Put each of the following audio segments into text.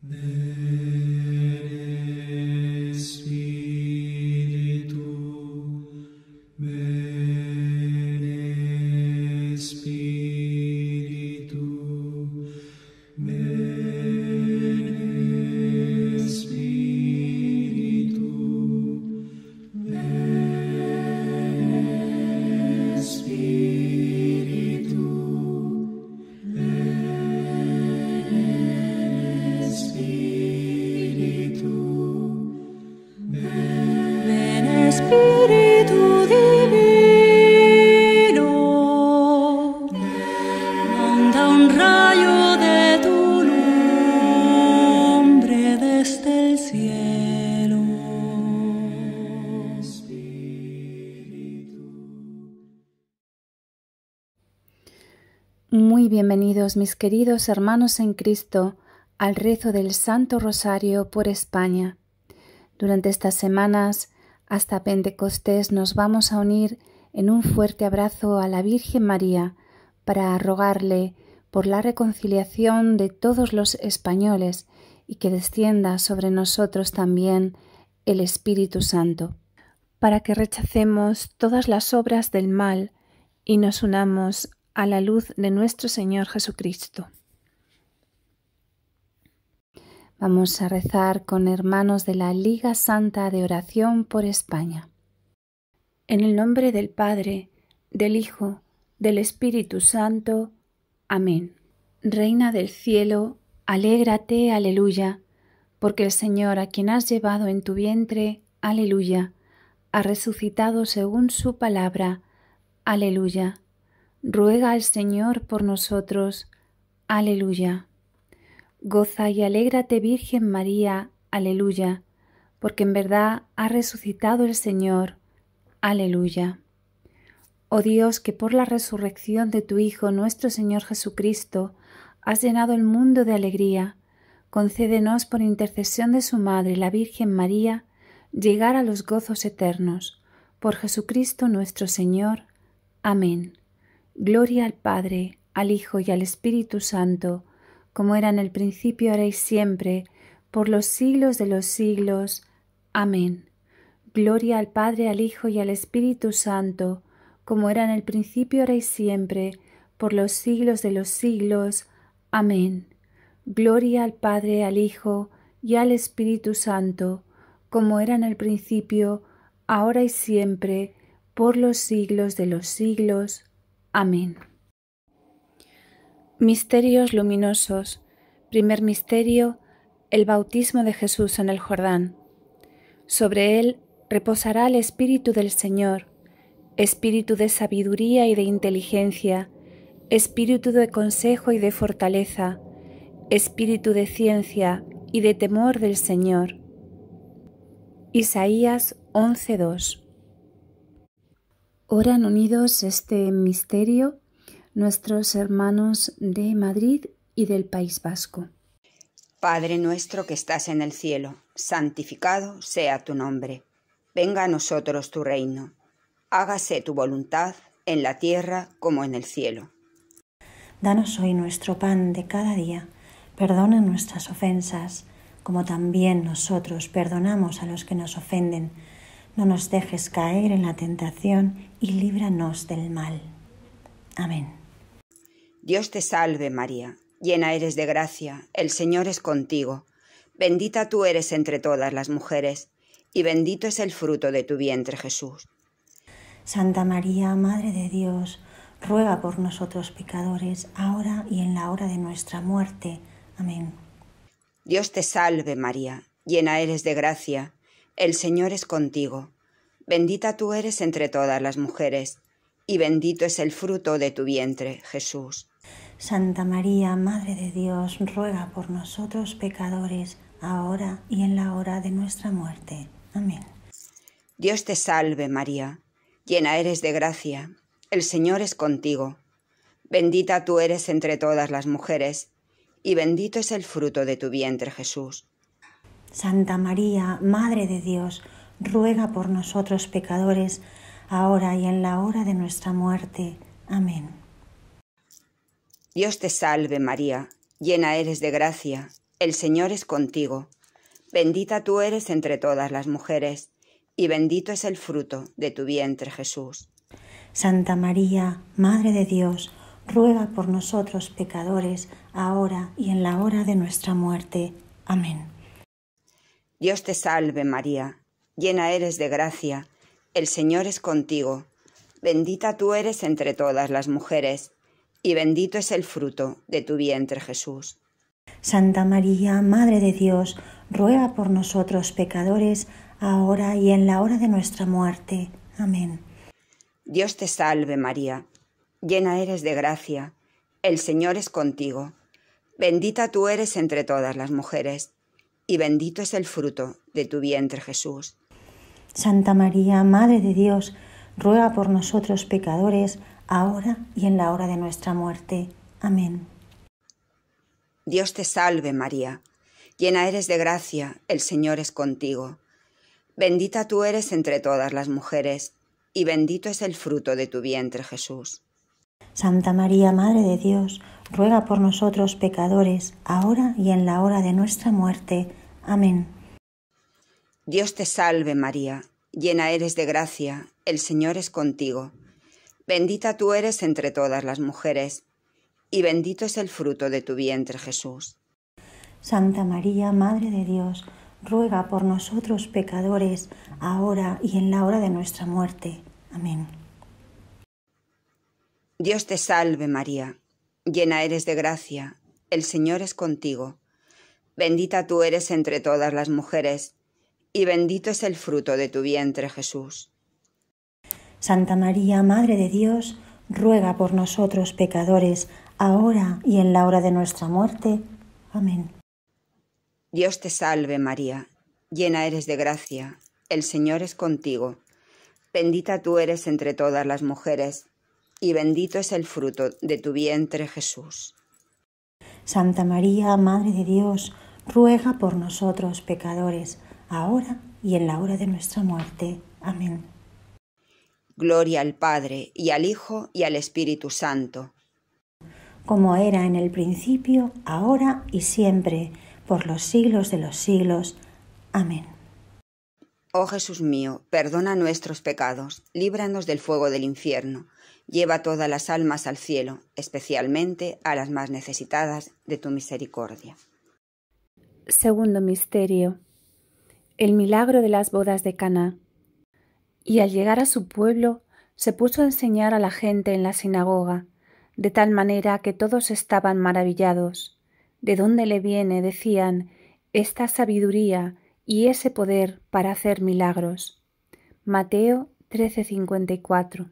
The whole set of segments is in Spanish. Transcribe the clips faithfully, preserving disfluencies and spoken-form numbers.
Ven Espíritu, ven Espíritu, ven Espíritu, ven Espíritu, ven Espíritu, Ven Espíritu divino, manda un rayo de tu nombre desde el cielo. Muy bienvenidos, mis queridos hermanos en Cristo, al rezo del Santo Rosario por España. Durante estas semanas, hasta Pentecostés, nos vamos a unir en un fuerte abrazo a la Virgen María para rogarle por la reconciliación de todos los españoles y que descienda sobre nosotros también el Espíritu Santo, para que rechacemos todas las obras del mal y nos unamos a la luz de nuestro Señor Jesucristo. Vamos a rezar con hermanos de la Liga Santa de Oración por España. En el nombre del Padre, del Hijo, del Espíritu Santo. Amén. Reina del cielo, alégrate, aleluya, porque el Señor, a quien has llevado en tu vientre, aleluya, ha resucitado según su palabra, aleluya. Ruega al Señor por nosotros, aleluya. Goza y alégrate, Virgen María, aleluya, porque en verdad ha resucitado el Señor, aleluya. Oh Dios, que por la resurrección de tu Hijo, nuestro Señor Jesucristo, has llenado el mundo de alegría, concédenos por intercesión de su Madre, la Virgen María, llegar a los gozos eternos. Por Jesucristo nuestro Señor. Amén. Gloria al Padre, al Hijo y al Espíritu Santo, como era en el principio, ahora y siempre, por los siglos de los siglos. Amén. Gloria al Padre, al Hijo y al Espíritu Santo, como era en el principio, ahora y siempre, por los siglos de los siglos. Amén. Gloria al Padre, al Hijo y al Espíritu Santo, como era en el principio, ahora y siempre, por los siglos de los siglos. Amén. Misterios luminosos. Primer misterio, el bautismo de Jesús en el Jordán. Sobre él reposará el Espíritu del Señor, Espíritu de sabiduría y de inteligencia, Espíritu de consejo y de fortaleza, Espíritu de ciencia y de temor del Señor. Isaías once dos. Oran unidos este misterio nuestros hermanos de Madrid y del País Vasco. Padre nuestro que estás en el cielo, santificado sea tu nombre. Venga a nosotros tu reino. Hágase tu voluntad en la tierra como en el cielo. Danos hoy nuestro pan de cada día. Perdona nuestras ofensas, como también nosotros perdonamos a los que nos ofenden. No nos dejes caer en la tentación y líbranos del mal. Amén. Dios te salve María, llena eres de gracia, el Señor es contigo. Bendita tú eres entre todas las mujeres, y bendito es el fruto de tu vientre Jesús. Santa María, Madre de Dios, ruega por nosotros pecadores, ahora y en la hora de nuestra muerte. Amén. Dios te salve María, llena eres de gracia, el Señor es contigo. Bendita tú eres entre todas las mujeres, y bendito es el fruto de tu vientre, Jesús. Santa María, Madre de Dios, ruega por nosotros pecadores, ahora y en la hora de nuestra muerte. Amén. Dios te salve María, llena eres de gracia, el Señor es contigo. Bendita tú eres entre todas las mujeres, y bendito es el fruto de tu vientre, Jesús. Santa María, Madre de Dios, ruega por nosotros pecadores, ahora y en la hora de nuestra muerte. Amén. Dios te salve María, llena eres de gracia, el Señor es contigo. Bendita tú eres entre todas las mujeres, y bendito es el fruto de tu vientre, Jesús. Santa María, Madre de Dios, ruega por nosotros pecadores, ahora y en la hora de nuestra muerte. Amén. Dios te salve, María, llena eres de gracia, el Señor es contigo. Bendita tú eres entre todas las mujeres, y bendito es el fruto de tu vientre, Jesús. Santa María, Madre de Dios, ruega por nosotros pecadores, ahora y en la hora de nuestra muerte. Amén. Dios te salve, María, llena eres de gracia, el Señor es contigo. Bendita tú eres entre todas las mujeres, y bendito es el fruto de tu vientre, Jesús. Santa María, Madre de Dios, ruega por nosotros pecadores, ahora y en la hora de nuestra muerte. Amén. Dios te salve, María, llena eres de gracia, el Señor es contigo. Bendita tú eres entre todas las mujeres, y bendito es el fruto de tu vientre, Jesús. Santa María, Madre de Dios, ruega por nosotros pecadores, ahora y en la hora de nuestra muerte. Amén. Dios te salve, María, llena eres de gracia, el Señor es contigo. Bendita tú eres entre todas las mujeres, y bendito es el fruto de tu vientre, Jesús. Santa María, Madre de Dios, ruega por nosotros pecadores, ahora y en la hora de nuestra muerte. Amén. Dios te salve, María, llena eres de gracia, el Señor es contigo. Bendita tú eres entre todas las mujeres, y bendito es el fruto de tu vientre, Jesús. Santa María, Madre de Dios, ruega por nosotros pecadores, ahora y en la hora de nuestra muerte. Amén. Dios te salve, María, llena eres de gracia, el Señor es contigo. Bendita tú eres entre todas las mujeres, y bendito es el fruto de tu vientre, Jesús. Santa María, Madre de Dios, ruega por nosotros pecadores, ahora y en la hora de nuestra muerte. Amén. Gloria al Padre, y al Hijo, y al Espíritu Santo. Como era en el principio, ahora y siempre, por los siglos de los siglos. Amén. Oh Jesús mío, perdona nuestros pecados, líbranos del fuego del infierno, lleva todas las almas al cielo, especialmente a las más necesitadas de tu misericordia. Segundo misterio. El milagro de las bodas de Caná. Y al llegar a su pueblo, se puso a enseñar a la gente en la sinagoga, de tal manera que todos estaban maravillados. ¿De dónde le viene, decían, esta sabiduría y ese poder para hacer milagros? Mateo trece cincuenta y cuatro.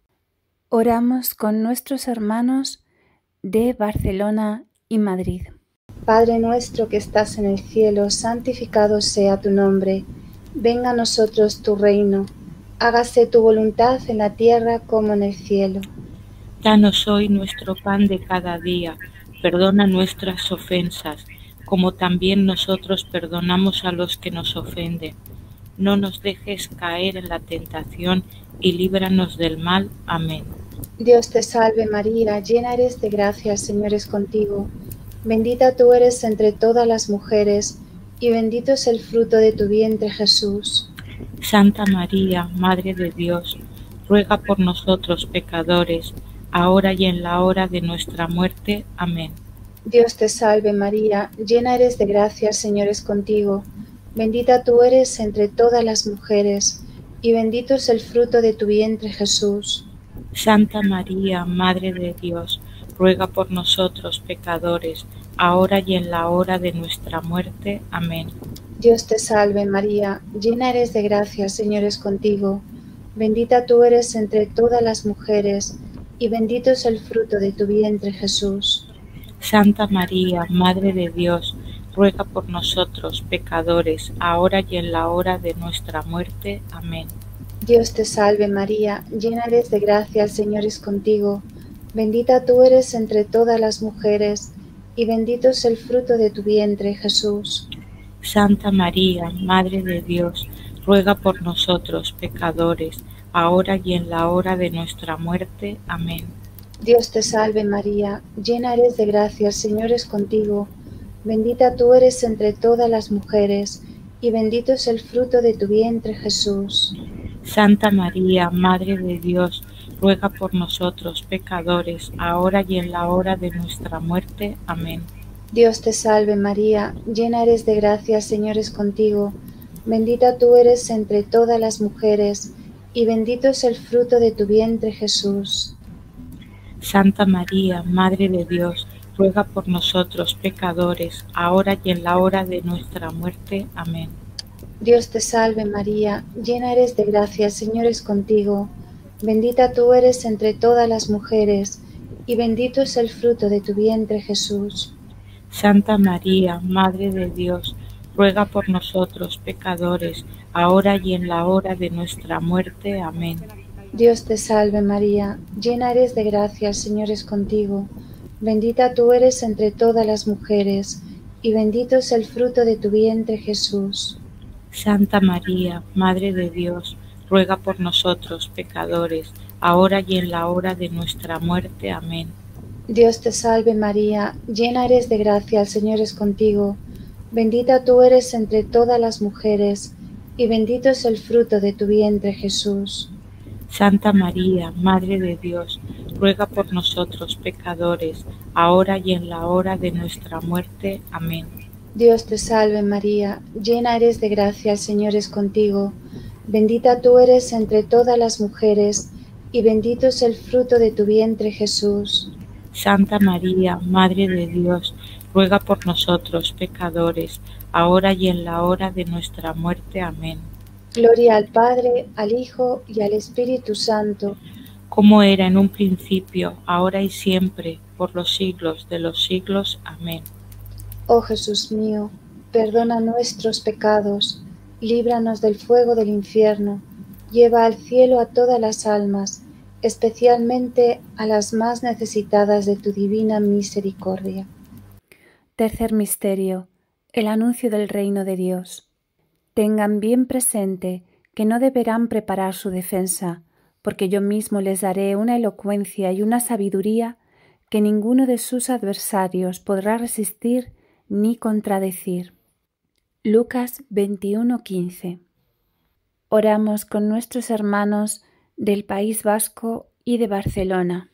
Oramos con nuestros hermanos de Barcelona y Madrid. Padre nuestro que estás en el cielo, santificado sea tu nombre. Venga a nosotros tu reino. Hágase tu voluntad en la tierra como en el cielo. Danos hoy nuestro pan de cada día. Perdona nuestras ofensas, como también nosotros perdonamos a los que nos ofenden. No nos dejes caer en la tentación y líbranos del mal. Amén. Dios te salve María, llena eres de gracia, el Señor es contigo. Bendita tú eres entre todas las mujeres, y bendito es el fruto de tu vientre, Jesús. Santa María, Madre de Dios, ruega por nosotros pecadores, ahora y en la hora de nuestra muerte. Amén. Dios te salve María, llena eres de gracia, el Señor es contigo. Bendita tú eres entre todas las mujeres, y bendito es el fruto de tu vientre, Jesús. Santa María, Madre de Dios, ruega por nosotros pecadores, ahora y en la hora de nuestra muerte. Amén. Dios te salve María, llena eres de gracia, el Señor es contigo. Bendita tú eres entre todas las mujeres, y bendito es el fruto de tu vientre, Jesús. Santa María, Madre de Dios, ruega por nosotros pecadores, ahora y en la hora de nuestra muerte. Amén. Dios te salve María, llena eres de gracia, el Señor es contigo. Bendita tú eres entre todas las mujeres, y bendito es el fruto de tu vientre, Jesús. Santa María, Madre de Dios, ruega por nosotros pecadores, ahora y en la hora de nuestra muerte. Amén. Dios te salve María, llena eres de gracia, el Señor es contigo. Bendita tú eres entre todas las mujeres, y bendito es el fruto de tu vientre, Jesús. Santa María, Madre de Dios, ruega por nosotros pecadores, ahora y en la hora de nuestra muerte. Amén. Dios te salve María, llena eres de gracia, el Señor es contigo. Bendita tú eres entre todas las mujeres, y bendito es el fruto de tu vientre, Jesús. Santa María, Madre de Dios, ruega por nosotros pecadores, ahora y en la hora de nuestra muerte. Amén. Dios te salve María, llena eres de gracia, el Señor es contigo. Bendita tú eres entre todas las mujeres, y bendito es el fruto de tu vientre, Jesús. Santa María, Madre de Dios, ruega por nosotros pecadores, ahora y en la hora de nuestra muerte. Amén. Dios te salve María, llena eres de gracia, el Señor es contigo. Bendita tú eres entre todas las mujeres, y bendito es el fruto de tu vientre, Jesús. Santa María, Madre de Dios, ruega por nosotros pecadores, ahora y en la hora de nuestra muerte. Amén. Dios te salve María, llena eres de gracia, el Señor es contigo. Bendita tú eres entre todas las mujeres, y bendito es el fruto de tu vientre, Jesús. Santa María, Madre de Dios, ruega por nosotros pecadores, ahora y en la hora de nuestra muerte. Amén. Dios te salve María, llena eres de gracia, el Señor es contigo. Bendita tú eres entre todas las mujeres, y bendito es el fruto de tu vientre, Jesús. Santa María, Madre de Dios, ruega por nosotros pecadores, ahora y en la hora de nuestra muerte. Amén. Gloria al Padre, al Hijo y al Espíritu Santo, como era en un principio, ahora y siempre, por los siglos de los siglos. Amén. Oh Jesús mío, perdona nuestros pecados, líbranos del fuego del infierno, lleva al cielo a todas las almas, especialmente a las más necesitadas de tu divina misericordia. Tercer misterio, el anuncio del reino de Dios. Tengan bien presente que no deberán preparar su defensa, porque yo mismo les daré una elocuencia y una sabiduría que ninguno de sus adversarios podrá resistir ni contradecir. Lucas veintiuno quince. Oramos con nuestros hermanos del País Vasco y de Barcelona.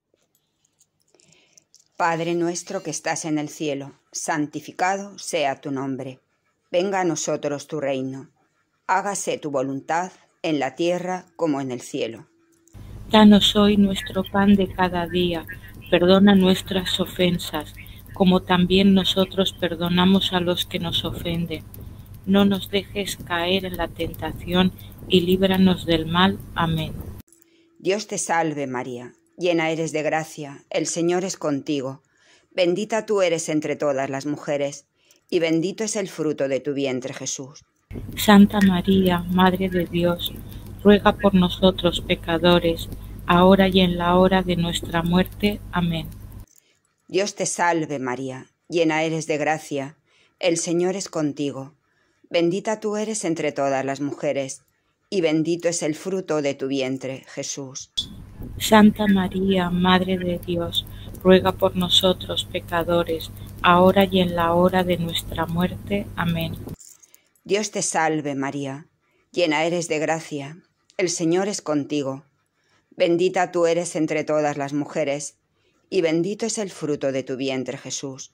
Padre nuestro que estás en el cielo, santificado sea tu nombre. Venga a nosotros tu reino. Hágase tu voluntad en la tierra como en el cielo. Danos hoy nuestro pan de cada día. Perdona nuestras ofensas, como también nosotros perdonamos a los que nos ofenden. No nos dejes caer en la tentación y líbranos del mal. Amén. Dios te salve María, llena eres de gracia, el Señor es contigo. Bendita tú eres entre todas las mujeres, y bendito es el fruto de tu vientre, Jesús. Santa María, Madre de Dios, ruega por nosotros pecadores, ahora y en la hora de nuestra muerte. Amén. Dios te salve María, llena eres de gracia, el Señor es contigo. Bendita tú eres entre todas las mujeres, y bendito es el fruto de tu vientre, Jesús. Santa María, Madre de Dios, ruega por nosotros pecadores, ahora y en la hora de nuestra muerte. Amén. Dios te salve María, llena eres de gracia, el Señor es contigo. Bendita tú eres entre todas las mujeres, y bendito es el fruto de tu vientre, Jesús.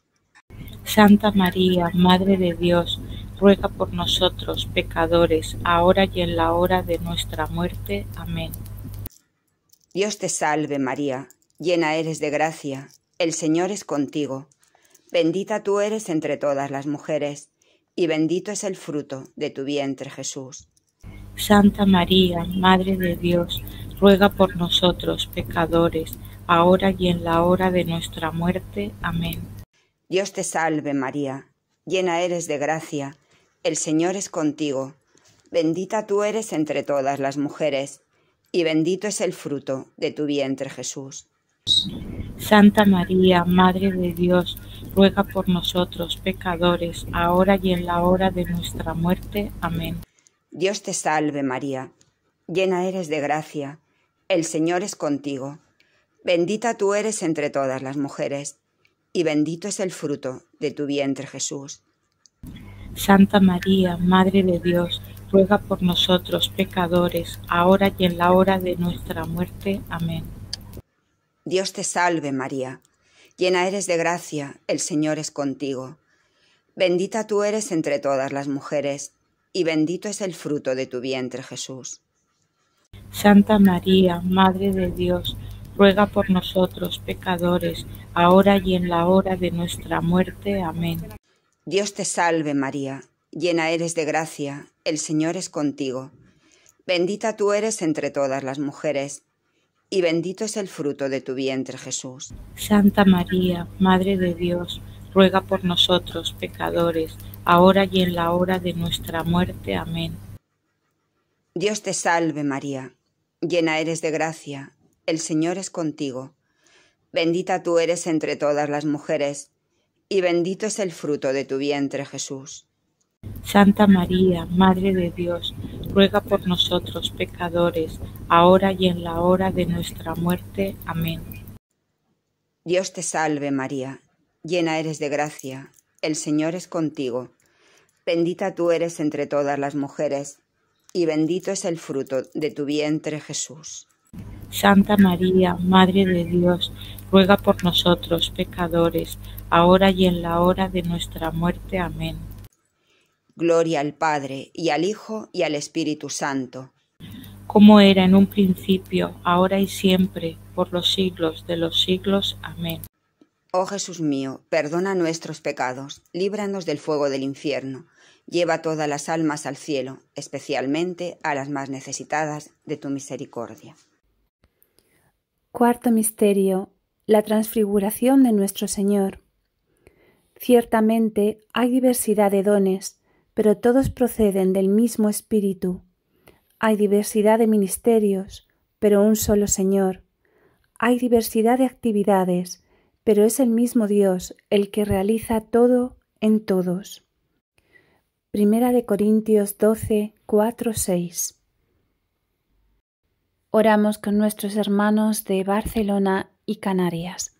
Santa María, Madre de Dios, ruega por nosotros pecadores, ahora y en la hora de nuestra muerte. Amén. Dios te salve María, llena eres de gracia, el Señor es contigo. Bendita tú eres entre todas las mujeres, y bendito es el fruto de tu vientre, Jesús. Santa María, Madre de Dios, ruega por nosotros pecadores, ahora y en la hora de nuestra muerte. Amén. Dios te salve María, llena eres de gracia, el Señor es contigo. Bendita tú eres entre todas las mujeres, y bendito es el fruto de tu vientre, Jesús. Santa María, Madre de Dios, ruega por nosotros pecadores, ahora y en la hora de nuestra muerte. Amén. Dios te salve María, llena eres de gracia, el Señor es contigo. Bendita tú eres entre todas las mujeres, y bendito es el fruto de tu vientre, Jesús. Santa María, Madre de Dios, ruega por nosotros pecadores, ahora y en la hora de nuestra muerte. Amén. Dios te salve, María, llena eres de gracia, el Señor es contigo. Bendita tú eres entre todas las mujeres, y bendito es el fruto de tu vientre, Jesús. Santa María, Madre de Dios, ruega por nosotros pecadores, ahora y en la hora de nuestra muerte. Amén. Dios te salve, María, llena eres de gracia, el Señor es contigo. Bendita tú eres entre todas las mujeres, y bendito es el fruto de tu vientre, Jesús. Santa María, Madre de Dios, ruega por nosotros pecadores, ahora y en la hora de nuestra muerte. Amén. Dios te salve, María, llena eres de gracia, el Señor es contigo. Bendita tú eres entre todas las mujeres, y bendito es el fruto de tu vientre, Jesús. Santa María, Madre de Dios, ruega por nosotros pecadores, ahora y en la hora de nuestra muerte. Amén. Dios te salve, María, llena eres de gracia, el Señor es contigo. Bendita tú eres entre todas las mujeres, y bendito es el fruto de tu vientre, Jesús. Santa María, Madre de Dios, ruega por nosotros pecadores, ahora y en la hora de nuestra muerte. Amén. Gloria al Padre, y al Hijo, y al Espíritu Santo. Como era en un principio, ahora y siempre, por los siglos de los siglos. Amén. Oh Jesús mío, perdona nuestros pecados, líbranos del fuego del infierno, lleva todas las almas al cielo, especialmente a las más necesitadas de tu misericordia. Cuarto misterio: la transfiguración de nuestro Señor. Ciertamente hay diversidad de dones, pero todos proceden del mismo Espíritu. Hay diversidad de ministerios, pero un solo Señor. Hay diversidad de actividades, pero es el mismo Dios el que realiza todo en todos. Primera de Corintios doce, cuatro, seis. Oramos con nuestros hermanos de Barcelona y Canarias.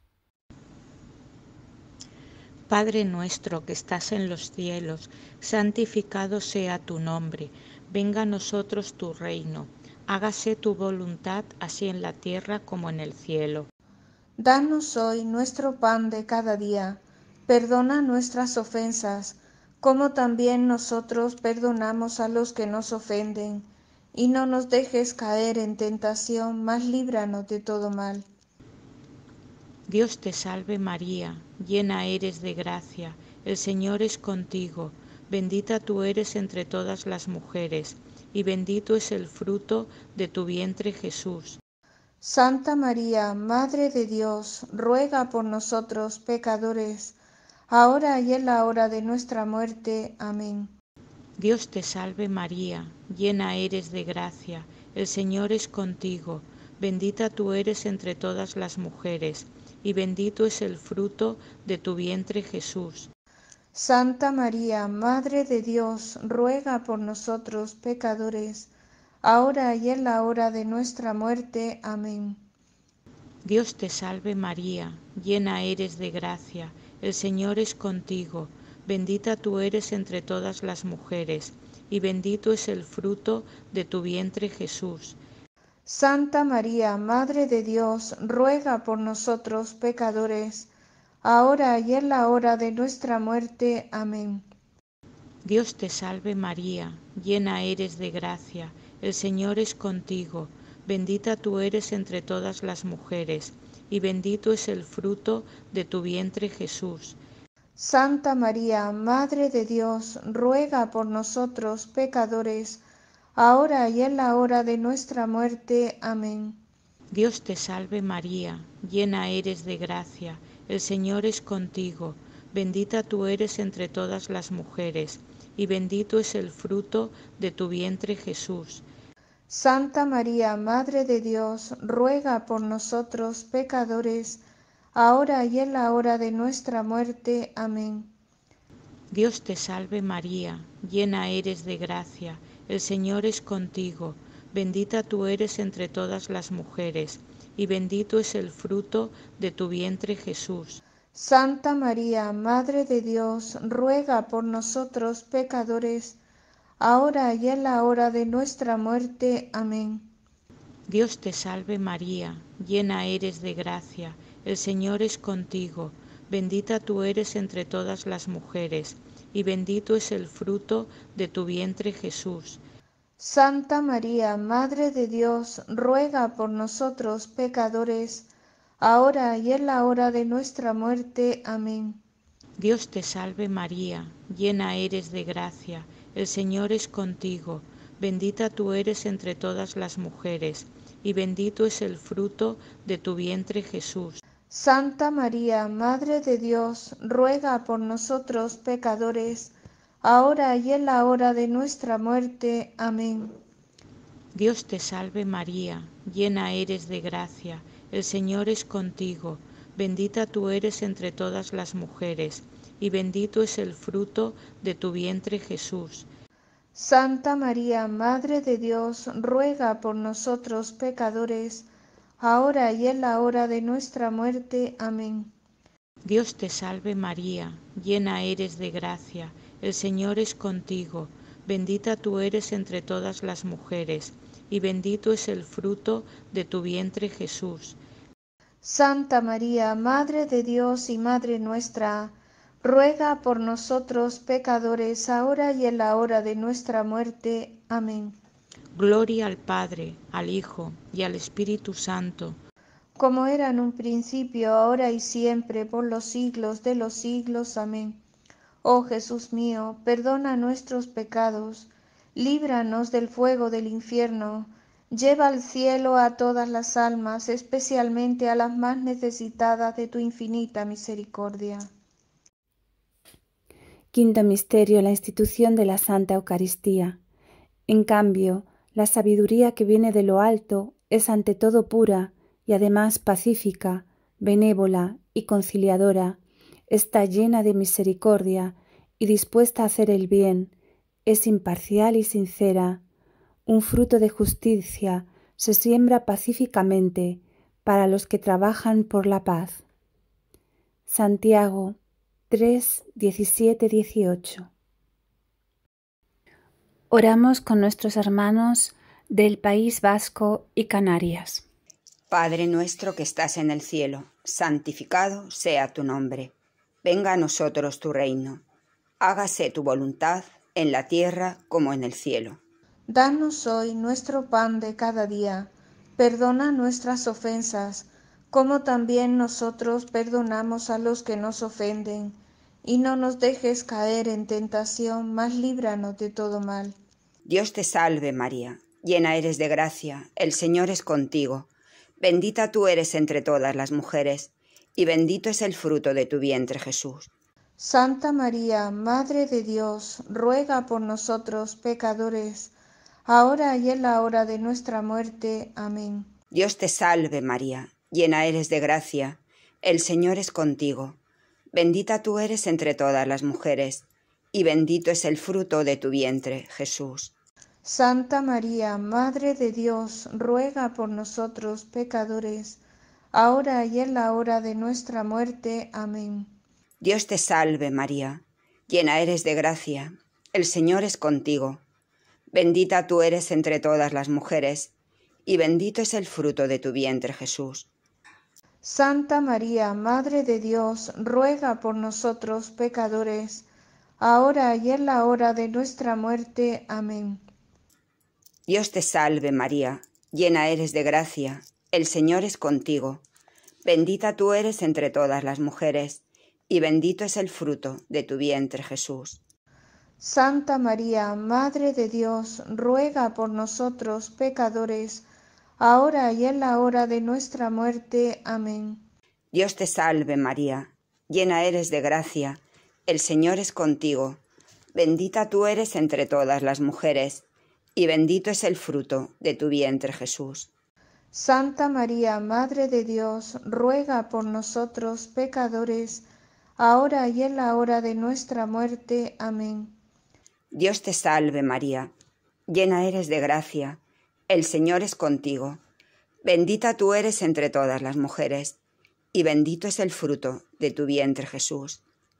Padre nuestro que estás en los cielos, santificado sea tu nombre. Venga a nosotros tu reino. Hágase tu voluntad, así en la tierra como en el cielo. Danos hoy nuestro pan de cada día. Perdona nuestras ofensas, como también nosotros perdonamos a los que nos ofenden. Y no nos dejes caer en tentación, mas líbranos de todo mal. Dios te salve María, llena eres de gracia, el Señor es contigo. Bendita tú eres entre todas las mujeres, y bendito es el fruto de tu vientre, Jesús. Santa María, Madre de Dios, ruega por nosotros pecadores, ahora y en la hora de nuestra muerte. Amén. Dios te salve María, llena eres de gracia, el Señor es contigo. Bendita tú eres entre todas las mujeres, y bendito es el fruto de tu vientre, Jesús. Santa María, Madre de Dios, ruega por nosotros pecadores, ahora y en la hora de nuestra muerte. Amén. Dios te salve María, llena eres de gracia, el Señor es contigo. Bendita tú eres entre todas las mujeres, y bendito es el fruto de tu vientre, Jesús. Santa María, Madre de Dios, ruega por nosotros pecadores, ahora y en la hora de nuestra muerte. Amén. Dios te salve María, llena eres de gracia, el Señor es contigo. Bendita tú eres entre todas las mujeres, y bendito es el fruto de tu vientre, Jesús. Santa María, Madre de Dios, ruega por nosotros pecadores, ahora y en la hora de nuestra muerte. Amén. Dios te salve María, llena eres de gracia, el Señor es contigo. Bendita tú eres entre todas las mujeres, y bendito es el fruto de tu vientre, Jesús. Santa María, Madre de Dios, ruega por nosotros pecadores, ahora y en la hora de nuestra muerte. Amén. Dios te salve María, llena eres de gracia, el Señor es contigo. Bendita tú eres entre todas las mujeres, y bendito es el fruto de tu vientre, Jesús. Santa María, Madre de Dios, ruega por nosotros pecadores, ahora y en la hora de nuestra muerte. Amén. Dios te salve María, llena eres de gracia, el Señor es contigo, bendita tú eres entre todas las mujeres, y bendito es el fruto de tu vientre Jesús. Santa María, Madre de Dios, ruega por nosotros pecadores, ahora y en la hora de nuestra muerte. Amén. Dios te salve María, llena eres de gracia, el Señor es contigo, bendita tú eres entre todas las mujeres, y bendito es el fruto de tu vientre Jesús. Santa María, Madre de Dios, ruega por nosotros pecadores, ahora y en la hora de nuestra muerte. Amén. Dios te salve María, llena eres de gracia, el Señor es contigo, bendita tú eres entre todas las mujeres, y bendito es el fruto de tu vientre Jesús. Santa María, Madre de Dios, ruega por nosotros pecadores, ahora y en la hora de nuestra muerte. Amén. Dios te salve María, llena eres de gracia, el Señor es contigo, bendita tú eres entre todas las mujeres, y bendito es el fruto de tu vientre Jesús. Santa María, Madre de Dios y Madre nuestra, ruega por nosotros pecadores, ahora y en la hora de nuestra muerte. Amén. Gloria al Padre, al Hijo y al Espíritu Santo, como era en un principio, ahora y siempre, por los siglos de los siglos. Amén. Oh Jesús mío, perdona nuestros pecados, líbranos del fuego del infierno, lleva al cielo a todas las almas, especialmente a las más necesitadas de tu infinita misericordia. Quinto misterio, la institución de la Santa Eucaristía. En cambio, la sabiduría que viene de lo alto es ante todo pura y además pacífica, benévola y conciliadora, está llena de misericordia y dispuesta a hacer el bien, es imparcial y sincera. Un fruto de justicia se siembra pacíficamente para los que trabajan por la paz. Santiago tres, diecisiete, dieciocho. Oramos con nuestros hermanos del País Vasco y Canarias. Padre nuestro que estás en el cielo, santificado sea tu nombre. Venga a nosotros tu reino. Hágase tu voluntad en la tierra como en el cielo. Danos hoy nuestro pan de cada día. Perdona nuestras ofensas, como también nosotros perdonamos a los que nos ofenden. Y no nos dejes caer en tentación, mas líbranos de todo mal. Dios te salve María, llena eres de gracia, el Señor es contigo. Bendita tú eres entre todas las mujeres, y bendito es el fruto de tu vientre Jesús. Santa María, Madre de Dios, ruega por nosotros pecadores, ahora y en la hora de nuestra muerte. Amén. Dios te salve María, llena eres de gracia, el Señor es contigo. Bendita tú eres entre todas las mujeres, y bendito es el fruto de tu vientre, Jesús. Santa María, Madre de Dios, ruega por nosotros pecadores, ahora y en la hora de nuestra muerte. Amén. Dios te salve María, llena eres de gracia, el Señor es contigo. Bendita tú eres entre todas las mujeres, y bendito es el fruto de tu vientre, Jesús. Santa María, Madre de Dios, ruega por nosotros pecadores, ahora y en la hora de nuestra muerte. Amén. Dios te salve María, llena eres de gracia, el Señor es contigo. Bendita tú eres entre todas las mujeres, y bendito es el fruto de tu vientre, Jesús. Santa María, Madre de Dios, ruega por nosotros pecadores, ahora y en la hora de nuestra muerte. Amén. Dios te salve María, llena eres de gracia, el Señor es contigo. Bendita tú eres entre todas las mujeres, y bendito es el fruto de tu vientre Jesús. Santa María, Madre de Dios, ruega por nosotros pecadores, ahora y en la hora de nuestra muerte. Amén. Dios te salve María, llena eres de gracia, el Señor es contigo. Bendita tú eres entre todas las mujeres, y bendito es el fruto de tu vientre, Jesús.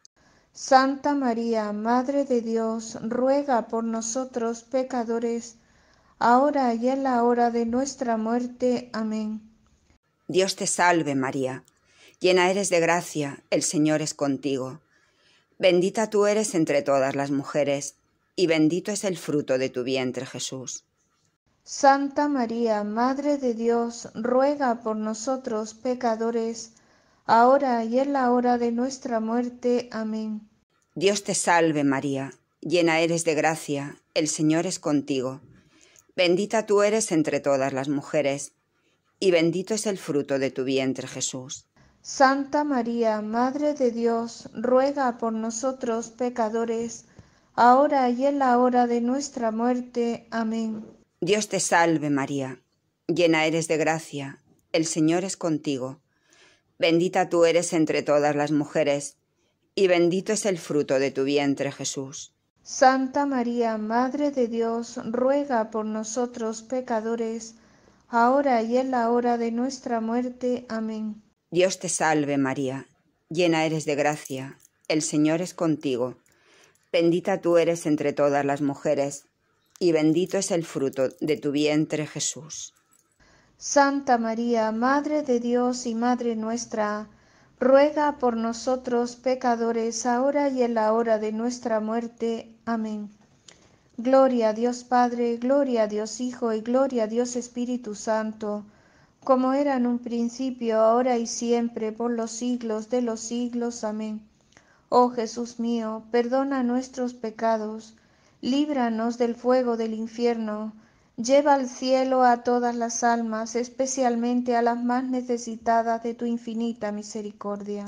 Santa María, Madre de Dios, ruega por nosotros pecadores, ahora y en la hora de nuestra muerte. Amén. Dios te salve, María, llena eres de gracia, el Señor es contigo. Bendita tú eres entre todas las mujeres, y bendito es el fruto de tu vientre, Jesús. Santa María, Madre de Dios, ruega por nosotros pecadores, ahora y en la hora de nuestra muerte. Amén. Dios te salve, María, llena eres de gracia, el Señor es contigo. Bendita tú eres entre todas las mujeres, y bendito es el fruto de tu vientre, Jesús. Santa María, Madre de Dios, ruega por nosotros pecadores, ahora y en la hora de nuestra muerte. Amén. Dios te salve, María, llena eres de gracia, el Señor es contigo. Bendita tú eres entre todas las mujeres, y bendito es el fruto de tu vientre, Jesús. Santa María, Madre de Dios, ruega por nosotros pecadores, ahora y en la hora de nuestra muerte. Amén. Dios te salve, María, llena eres de gracia, el Señor es contigo. Bendita tú eres entre todas las mujeres, y bendito es el fruto de tu vientre, Jesús. Santa María, Madre de Dios y Madre nuestra, ruega por nosotros pecadores, ahora y en la hora de nuestra muerte. Amén. Gloria a Dios Padre, gloria a Dios Hijo y gloria a Dios Espíritu Santo, como era en un principio, ahora y siempre, por los siglos de los siglos. Amén. Oh Jesús mío, perdona nuestros pecados, líbranos del fuego del infierno, lleva al cielo a todas las almas, especialmente a las más necesitadas de tu infinita misericordia.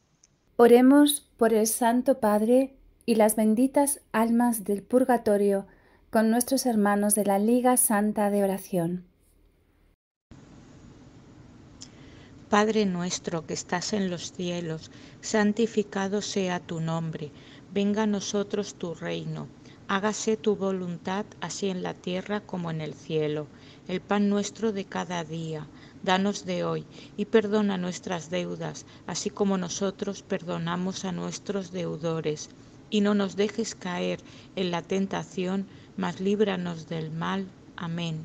Oremos por el Santo Padre y las benditas almas del purgatorio con nuestros hermanos de la Liga Santa de Oración. Padre nuestro que estás en los cielos, santificado sea tu nombre, venga a nosotros tu reino. Hágase tu voluntad, así en la tierra como en el cielo. El pan nuestro de cada día, danos de hoy, y perdona nuestras deudas, así como nosotros perdonamos a nuestros deudores. Y no nos dejes caer en la tentación, mas líbranos del mal. Amén.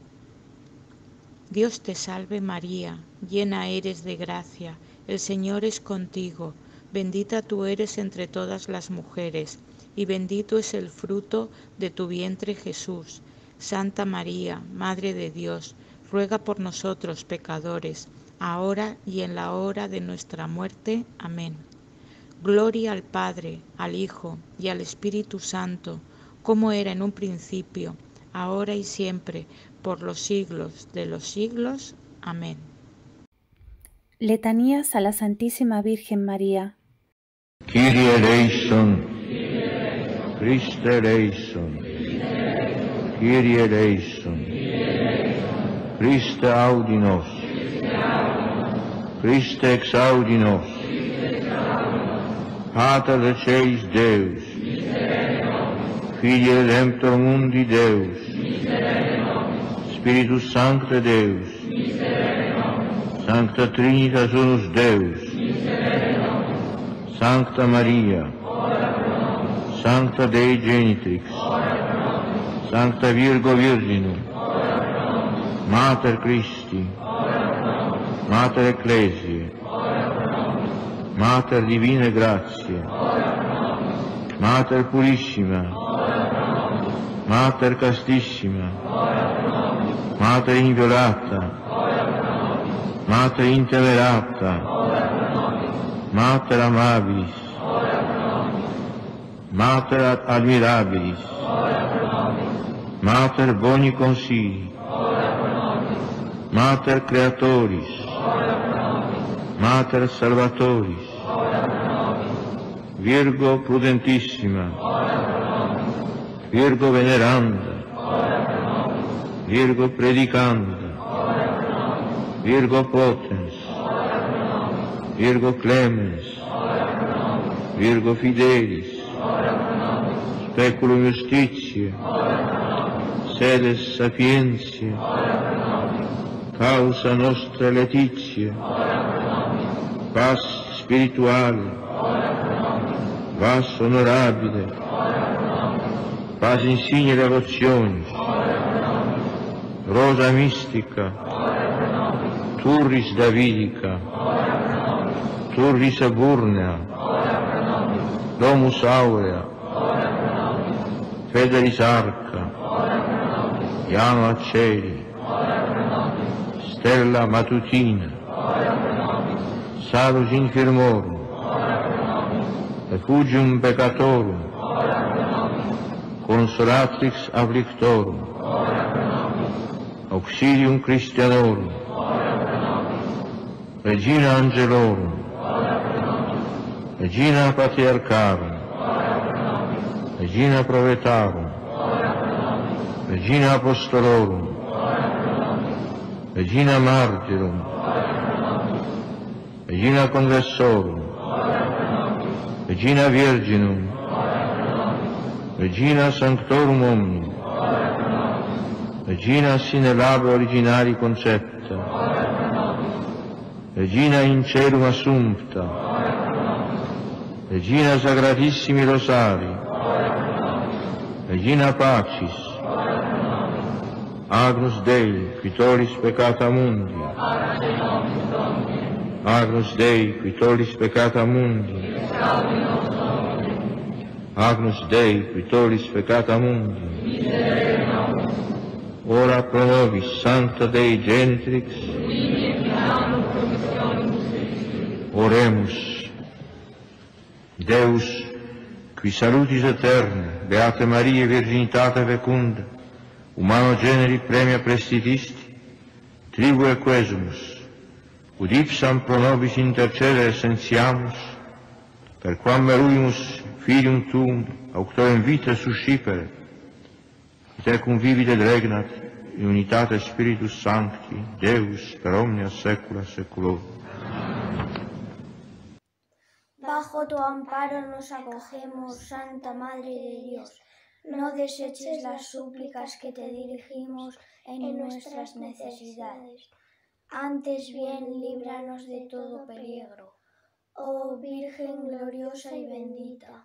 Dios te salve María, llena eres de gracia, el Señor es contigo, bendita tú eres entre todas las mujeres, y bendito es el fruto de tu vientre Jesús. Santa María, Madre de Dios, ruega por nosotros pecadores, ahora y en la hora de nuestra muerte. Amén. Gloria al Padre, al Hijo y al Espíritu Santo, como era en un principio, ahora y siempre, por los siglos de los siglos. Amén. Letanías a la Santísima Virgen María. Kyrie eleison, Christe eleison, Kyrie eleison, Christe audi nos, Christe exaudi nos, Pater de celis Deus, Filii Redemptor mundi Deus, Spiritus Sancte Deus, Sancta Trinitas Unus Deus, Sancta Maria, Sancta Dei Genitrix, Sancta Virgo Virginum, Mater Christi, Mater Ecclesiae, Mater Divinae Gratiae, Mater Purissima, Mater Castissima, Mater Inviolata, Mater Intemerata, Mater Amabilis, Mater Admirabilis, Mater Boni Consilii, Mater Creatoris, Mater Salvatoris, Virgo Prudentissima, Virgo Veneranda, Virgo Predicanda, Virgo Potens, Virgo Clemens, Virgo Fidelis, Speculum Justitiae, Sedes Sapientiae, Causa Nostra Laetitia, paz spirituale, vas onorabile, paz insigne devotionis, rosa mystica, turris davidica, turris aburnea, domus aurea, Federis arca, Iano a cieli, Stella matutina, Salus infirmorum, Refugium peccatorum, Consolatrix afflictorum, Auxilium Christianorum, Regina Angelorum, Regina Patriarcharum, Regina Provetarum, Regina Apostolorum, Regina Martyrum, Regina Congressorum, Regina Virginum, Regina Sanctorum Omnium, Regina sine labe originari concepta, Regina in celum assumpta, Regina Sacratissimi Rosari, Regina Pacis, Agnus Dei, qui tollis peccata mundi, Agnus Dei, qui tollis peccata mundi, Agnus Dei, qui tollis peccata mundi, ora pro nobis Sancta Dei Genitrix, oremus. Deus, qui salutis aeterne, Beate Maria Virginitate fecunda, humano generi premia prestitisti, tribue quesumus, ud ipsam pro nobis intercedere sentiamus, per quam meruimus filium tuum auctorem vita suscipere, et ecum vivit et regnat in unitate Spiritus Sancti, Deus per omnia saecula saeculorum. Bajo tu amparo nos acogemos, Santa Madre de Dios. No deseches las súplicas que te dirigimos en nuestras necesidades. Antes bien, líbranos de todo peligro. Oh Virgen gloriosa y bendita.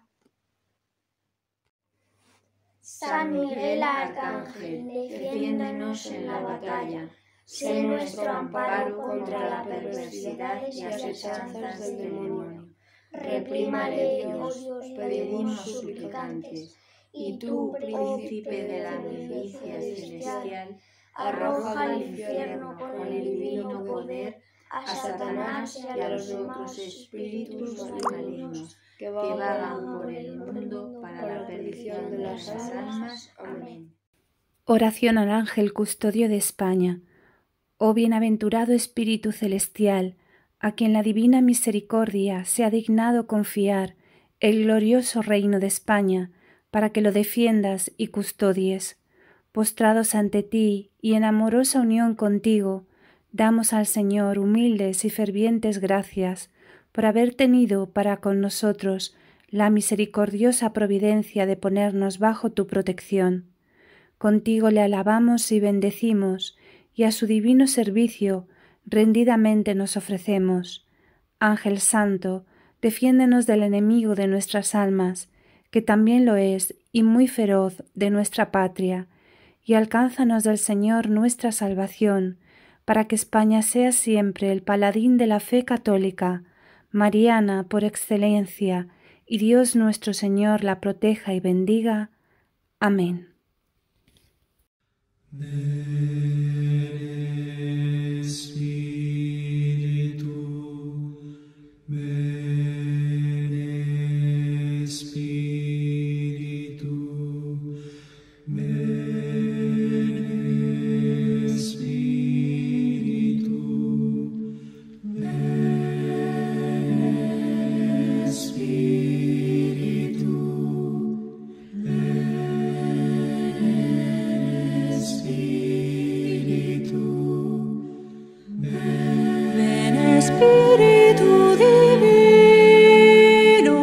San Miguel Arcángel, defiéndonos en la batalla. Sé nuestro amparo contra la perversidad y asechanzas del demonio. Reprímale Dios, pedimos suplicantes, y tú, príncipe de la milicia celestial, arroja al infierno con el divino poder a Satanás y a los otros espíritus malignos que vagan por el mundo para la perdición de las almas. Amén. Oración al ángel custodio de España. Oh bienaventurado Espíritu Celestial, a quien la divina misericordia se ha dignado confiar el glorioso reino de España, para que lo defiendas y custodies. Postrados ante ti y en amorosa unión contigo, damos al Señor humildes y fervientes gracias por haber tenido para con nosotros la misericordiosa providencia de ponernos bajo tu protección. Contigo le alabamos y bendecimos, y a su divino servicio rendidamente nos ofrecemos. Ángel Santo, defiéndenos del enemigo de nuestras almas, que también lo es y muy feroz de nuestra patria, y alcánzanos del Señor nuestra salvación, para que España sea siempre el paladín de la fe católica, mariana por excelencia, y Dios nuestro Señor la proteja y bendiga. Amén. Espíritu divino,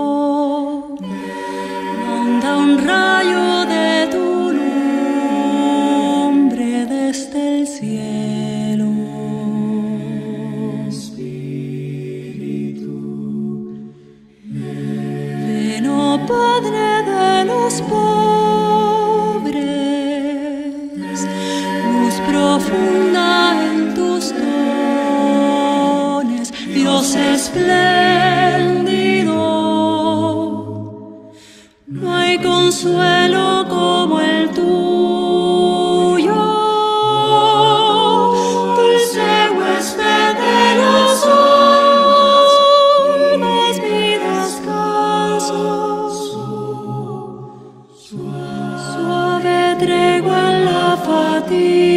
manda un rayo de tu nombre desde el cielo. Espíritu No hay consuelo como el tuyo, dulce huésped de las almas, mi descanso, suave tregua en la fatiga.